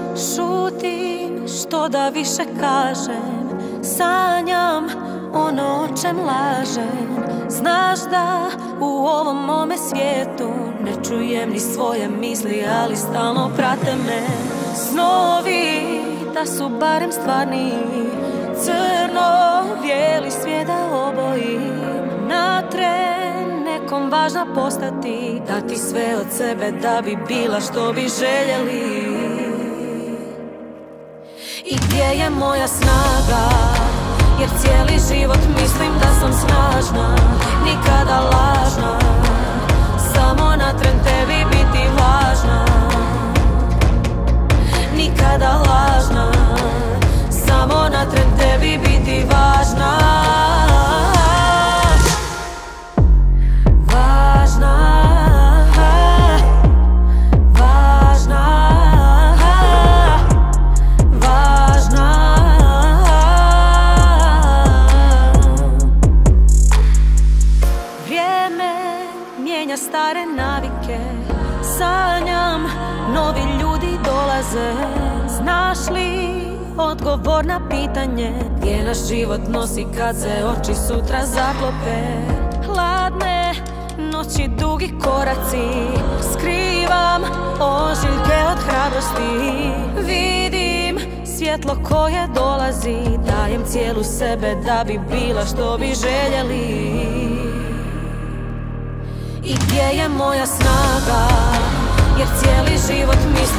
Šutim, što da više kažem, sanjam ono o čem lažem. Znaš da u ovom mome svijetu ne čujem ni svoje misli, ali stalno prate me snovi da su barem stvarni. Crno bijeli svijet da obojim, na tren nekom važna postati, dati sve od sebe da bi bila što bi željeli. I gdje je moja snaga, jer cijeli život mislim da sam snažna, nikada lažna, samo na tren tebi biti važna. Nikada lažna, samo na tren tebi biti važna. Mijenja stare navike, sanjam, novi ljudi dolaze. Znaš li odgovor na pitanje, gdje nas život nosi kad se oči sutra zaklope? Hladne noći, dugi koraci, skrivam ožiljke od hrabrosti. Vidim svjetlo koje dolazi, dajem cijelu sebe da bi bila što bi željeli. I gdje je moja snaga, jer cijeli život mislim